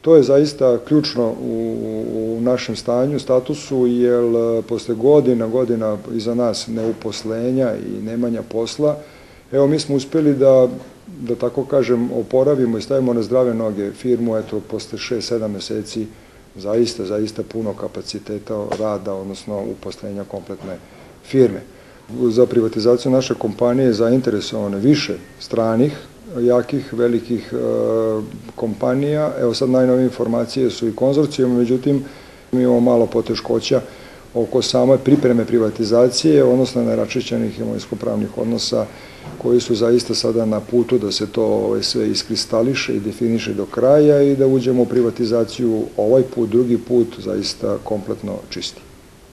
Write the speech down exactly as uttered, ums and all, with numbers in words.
To je zaista ključno u našem stanju, statusu, jer posle godina, godina iza nas neuposlenja i nemanja posla, evo mi smo uspeli da, da tako kažem, oporavimo i stavimo na zdrave noge firmu, eto, posle šest sedam meseci, zaista, zaista puno kapaciteta rada, odnosno uposlenja kompletne firme. Za privatizaciju naše kompanije je zainteresovane više stranih, jakih, velikih e, kompanija. Evo sad najnovije informacije su i konzorcijom, međutim mi imamo malo poteškoća oko same pripreme privatizacije, odnosno neraščišćenih imovinsko-pravnih odnosa koji su zaista sada na putu da se to ovaj, sve iskristališe i definiše do kraja i da uđemo u privatizaciju ovaj put, drugi put, zaista kompletno čisti.